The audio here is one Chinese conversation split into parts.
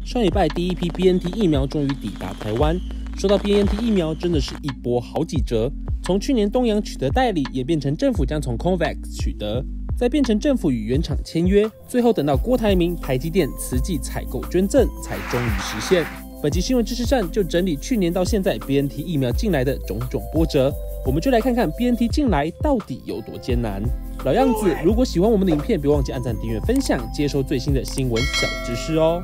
上礼拜第一批 BNT 疫苗终于抵达台湾。说到 BNT 疫苗，真的是一波好几折。从去年东洋取得代理，演变成政府将从 COVAX 取得，再变成政府与原厂签约，最后等到郭台铭、台积电慈济采购捐赠，才终于实现。本期新闻知识站就整理去年到现在 BNT 疫苗进来的种种波折，我们就来看看 BNT 进来到底有多艰难。老样子，如果喜欢我们的影片，别忘记按赞、订阅、分享，接收最新的新闻小知识哦。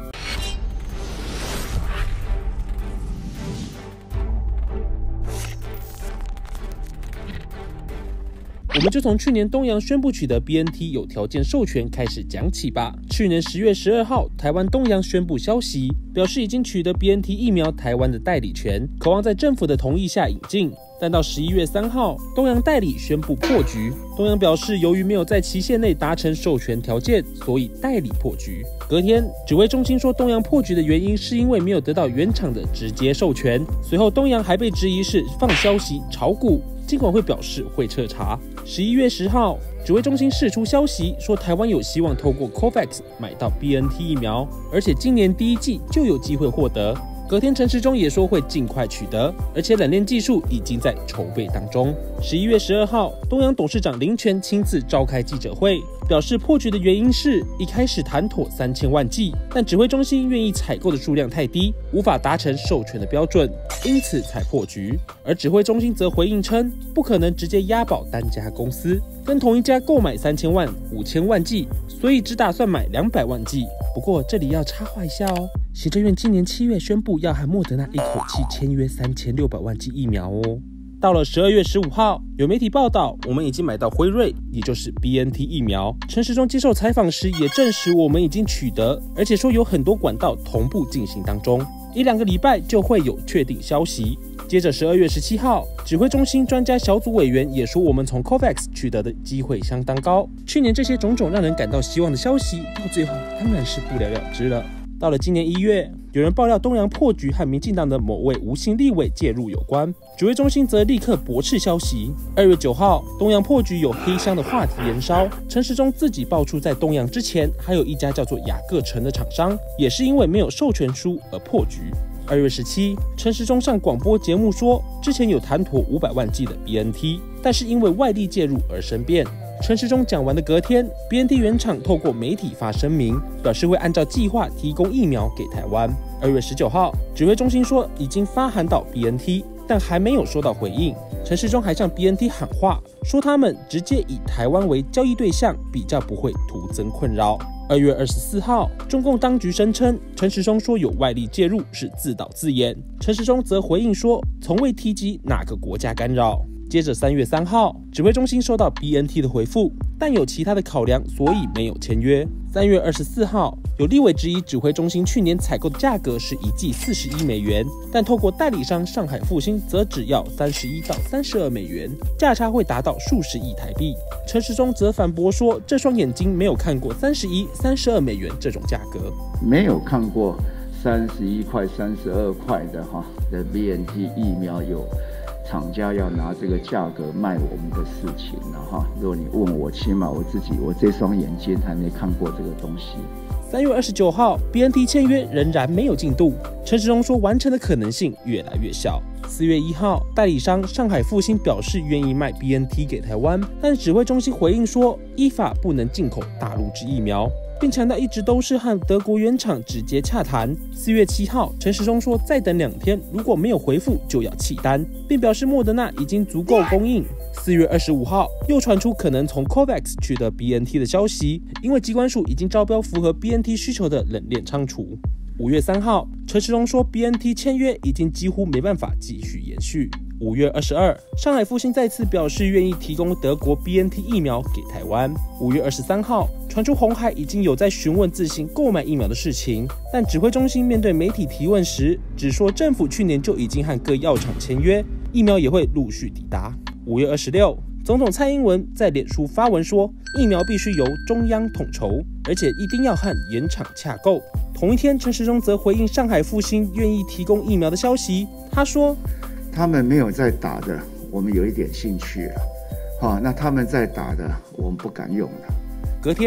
我们就从去年东洋宣布取得 BNT 有条件授权开始讲起吧。去年10月12号，台湾东洋宣布消息，表示已经取得 BNT 疫苗台湾的代理权，渴望在政府的同意下引进。但到11月3号，东洋代理宣布破局。东洋表示，由于没有在期限内达成授权条件，所以代理破局。隔天，指挥中心说东洋破局的原因是因为没有得到原厂的直接授权。随后，东洋还被质疑是放消息炒股。金管会表示会彻查。11月10号，指挥中心释出消息说，台湾有希望透过 COVAX 买到 BNT 疫苗，而且今年第一季就有机会获得。隔天，陈时中也说会尽快取得，而且冷链技术已经在筹备当中。11月12号，东洋董事长林全亲自召开记者会，表示破局的原因是一开始谈妥3000万剂，但指挥中心愿意采购的数量太低，无法达成授权的标准，因此才破局。而指挥中心则回应称，不可能直接押宝单家公司，跟同一家购买3000万、5000万剂，所以只打算买200万剂。不过这里要插话一下哦，行政院今年7月宣布要和莫德纳一口气签约3600万剂疫苗哦。到了12月15号，有媒体报道，我们已经买到辉瑞，也就是 BNT 疫苗。陈时中接受采访时也证实我们已经取得，而且说有很多管道同步进行当中，1-2个礼拜就会有确定消息。接着12月17号，指挥中心专家小组委员也说，我们从 COVAX 取得的机会相当高。去年这些种种让人感到希望的消息，到最后当然是不了了之了。到了今年1月，有人爆料东洋破局和民进党的某位吴姓立委介入有关，指挥中心则立刻驳斥消息。2月9号，东洋破局有黑箱的话题延烧，陈时中自己爆出在东洋之前，还有一家叫做雅各城的厂商，也是因为没有授权书而破局。2月17，陈时中上广播节目说，之前有谈妥500万剂的 BNT， 但是因为外力介入而生变。陈时中讲完的隔天 ，BNT 原厂透过媒体发声明，表示会按照计划提供疫苗给台湾。2月19号，指挥中心说已经发函到 BNT， 但还没有收到回应。陈时中还向 BNT 喊话，说他们直接以台湾为交易对象，比较不会徒增困扰。2月24号，中共当局声称陈时中说有外力介入是自导自演，陈时中则回应说从未提及哪个国家干扰。接着3月3号，指挥中心收到 BNT 的回复，但有其他的考量，所以没有签约。3月24号，有立委质疑指挥中心去年采购的价格是1剂41美元，但透过代理商上海复兴则只要31到32美元，价差会达到数十亿台币。陈时中则反驳说，这双眼睛没有看过31、32美元这种价格， 没有看过31块、32块的BNT 疫苗有厂家要拿这个价格卖我们的事情了哈。如果你问我，起码我这双眼睛还没看过这个东西。 3月29号 ，BNT 签约仍然没有进度。陈时中说，完成的可能性越来越小。4月1号，代理商上海复兴表示愿意卖 BNT 给台湾，但指挥中心回应说，依法不能进口大陆制疫苗，并强调一直都是和德国原厂直接洽谈。4月7号，陈时中说再等2天，如果没有回复就要弃单，并表示莫德纳已经足够供应。4月25号，又传出可能从 COVAX 取得 BNT 的消息，因为疾管署已经招标符合 BNT 需求的冷链仓储。5月3号，陈时中说 BNT 签约已经几乎没办法继续延续。5月22，上海复兴再次表示愿意提供德国 BNT 疫苗给台湾。5月23号，传出鸿海已经有在询问自行购买疫苗的事情，但指挥中心面对媒体提问时，只说政府去年就已经和各药厂签约，疫苗也会陆续抵达。5月26，总统蔡英文在脸书发文说，疫苗必须由中央统筹，而且一定要和原厂洽购。同一天，陈时中则回应上海复兴愿意提供疫苗的消息，他说， 他们没有在打的，我们有一点兴趣了。那他们在打的，我们不敢用了。 隔天，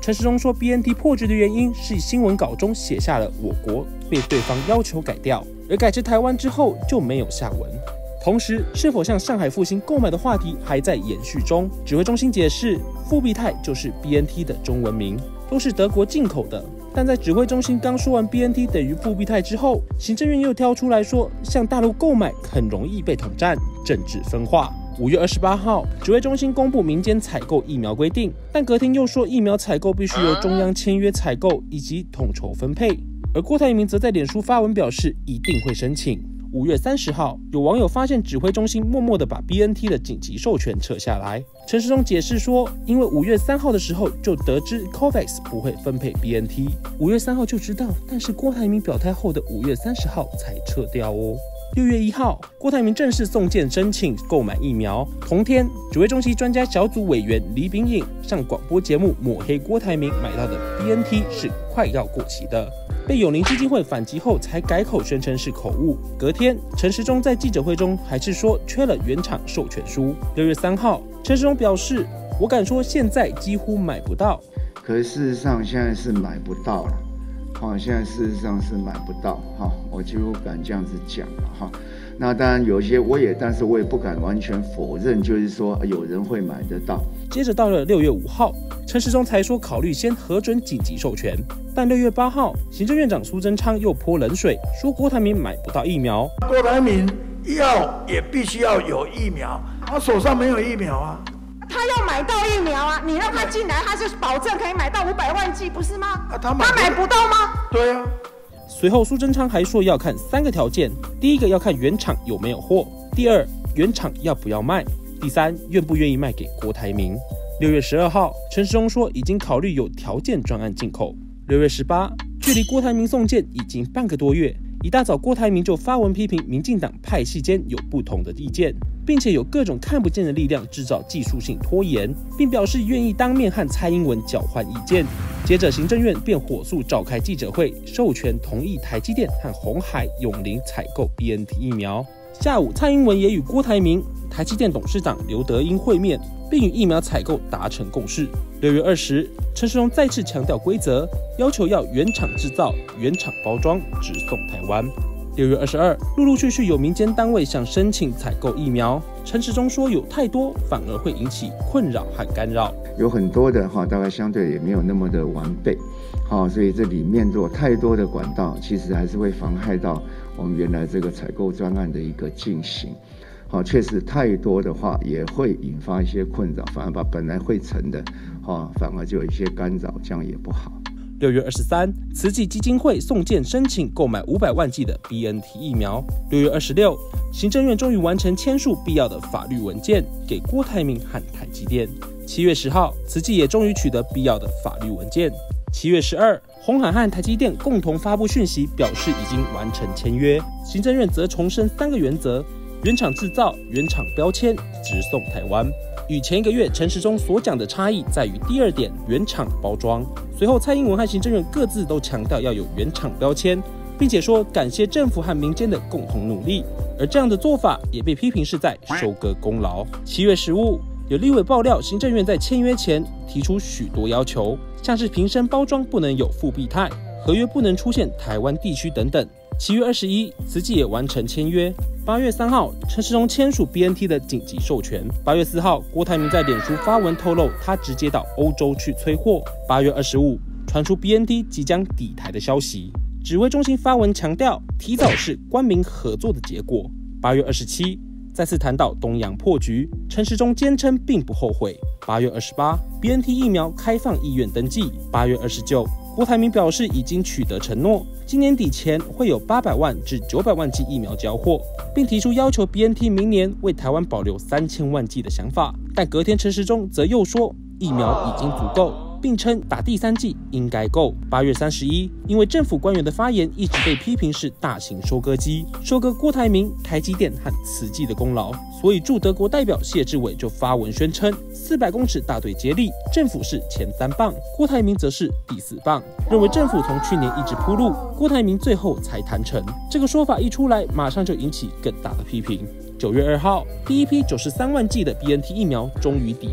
陈时中说 BNT 破局的原因是新闻稿中写下了我国被对方要求改掉，而改至台湾之后就没有下文。同时，是否向上海复兴购买的话题还在延续中。指挥中心解释，复必泰就是 BNT 的中文名，都是德国进口的。但在指挥中心刚说完 BNT 等于复必泰之后，行政院又挑出来说，向大陆购买很容易被统战，政治分化。5月28号，指挥中心公布民间采购疫苗规定，但隔天又说疫苗采购必须由中央签约采购以及统筹分配。而郭台铭则在脸书发文表示，一定会申请。5月30号，有网友发现指挥中心默默地把 BNT 的紧急授权撤下来。陈时中解释说，因为5月3号的时候就得知 COVAX 不会分配 BNT，5月3号就知道，但是郭台铭表态后的5月30号才撤掉哦。6月1号，郭台铭正式送件申请购买疫苗。同天，指挥中心专家小组委员李秉颖上广播节目抹黑郭台铭买到的 BNT 是快要过期的。被永龄基金会反击后，才改口宣称是口误。隔天，陈时中在记者会中还是说缺了原厂授权书。6月3号，陈时中表示：“我敢说现在几乎买不到。” 可是事实上现在是买不到了，现在事实上是买不到我几乎敢这样子讲了那当然有些但是我也不敢完全否认，就是说有人会买得到。 接着到了6月5号，陈时中才说考虑先核准紧急授权，但6月8号，行政院长苏贞昌又泼冷水，说郭台铭买不到疫苗。 郭台铭也必须要有疫苗，他手上没有疫苗啊。 他要买到疫苗啊！你让他进来，他是保证可以买到500万剂，不是吗？他买不到吗？ 对啊。 随后，苏贞昌还说要看3个条件：第一个要看原厂有没有货；第二，原厂要不要卖；第三，愿不愿意卖给郭台铭。6月12号，陈时中说已经考虑有条件专案进口。6月18，距离郭台铭送件已经半个多月，一大早郭台铭就发文批评民进党派系间有不同的意见，并且有各种看不见的力量制造技术性拖延，并表示愿意当面和蔡英文交换意见。接着，行政院便火速召开记者会，授权同意台积电和鸿海永龄采购 BNT 疫苗。下午，蔡英文也与郭台铭、台积电董事长刘德英会面，并与疫苗采购达成共识。6月20，陈时中再次强调规则，要求要原厂制造、原厂包装，直送台湾。6月22，陆陆续续有民间单位想申请采购疫苗，陈时中说有太多反而会引起困扰和干扰， 有很多的大概相对也没有那么的完备，所以这里面如果太多的管道，其实还是会妨害到我们原来这个采购专案的一个进行。确实太多的话也会引发一些困扰，反而把本来会成的，反而就有一些干扰，这样也不好。 6月23，慈济基金会送件申请购买500万剂的 BNT 疫苗。6月26，行政院终于完成签署必要的法律文件，给郭台铭和台积电。7月10号，慈济也终于取得必要的法律文件。7月12，鸿海和台积电共同发布讯息，表示已经完成签约。行政院则重申3个原则：原厂制造、原厂标签、直送台湾。与前一个月陈时中所讲的差异在于第2点，原厂包装。随后，蔡英文和行政院各自都强调要有原厂标签，并且说感谢政府和民间的共同努力。而这样的做法也被批评是在收割功劳。7月15，有立委爆料，行政院在签约前提出许多要求，像是瓶身包装不能有复必泰，合约不能出现台湾地区等等。7月21，慈济也完成签约。8月3号，陈时中签署 BNT 的紧急授权。8月4号，郭台铭在脸书发文透露，他直接到欧洲去催货。8月25，传出 BNT 即将抵台的消息。指挥中心发文强调，提早是官民合作的结果。8月27，再次谈到东洋破局，陈时中坚称并不后悔。8月28， BNT 疫苗开放意愿登记。8月29，郭台铭表示已经取得承诺，今年底前会有800万至900万剂疫苗交货，并提出要求 BNT 明年为台湾保留3000万剂的想法。但隔天陈时中则又说疫苗已经足够，并称打第3剂应该够。8月31，因为政府官员的发言一直被批评是大型收割机，收割郭台铭、台积电和慈济的功劳，所以驻德国代表谢志伟就发文宣称400公尺大队接力，政府是前3棒，郭台铭则是第4棒，认为政府从去年一直铺路，郭台铭最后才谈成。这个说法一出来，马上就引起更大的批评。9月2号，第一批93万剂的 BNT 疫苗终于抵台，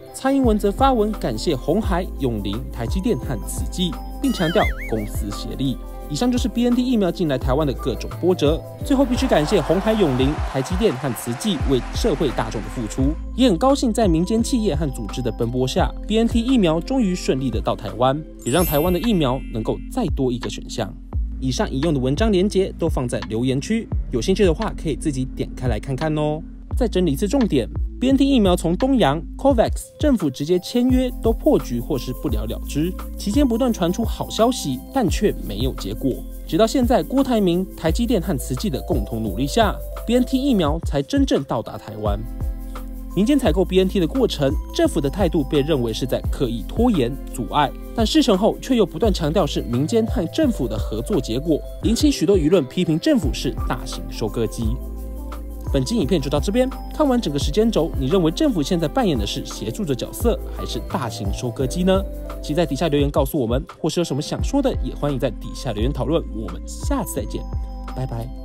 蔡英文则发文感谢鸿海、永林、台积电和慈济，并强调公私协力。以上就是 BNT 疫苗进来台湾的各种波折，最后必须感谢鸿海永林、台积电和慈济为社会大众的付出，也很高兴在民间企业和组织的奔波下 ，BNT 疫苗终于顺利的到台湾，也让台湾的疫苗能够再多一个选项。以上引用的文章连结都放在留言区，有兴趣的话可以自己点开来看看哦。再整理一次重点 ，BNT 疫苗从东洋、COVAX 政府直接签约都破局或是不了了之，期间不断传出好消息，但却没有结果。直到现在，郭台铭、台积电和慈济的共同努力下 ，BNT 疫苗才真正到达台湾。民间采购 BNT 的过程，政府的态度被认为是在刻意拖延、阻碍，但事成后却又不断强调是民间和政府的合作结果，引起许多舆论批评政府是大型收割机。本期影片就到这边，看完整个时间轴，你认为政府现在扮演的是协助者角色，还是大型收割机呢？请在底下留言告诉我们，或是有什么想说的，也欢迎在底下留言讨论。我们下次再见，拜拜。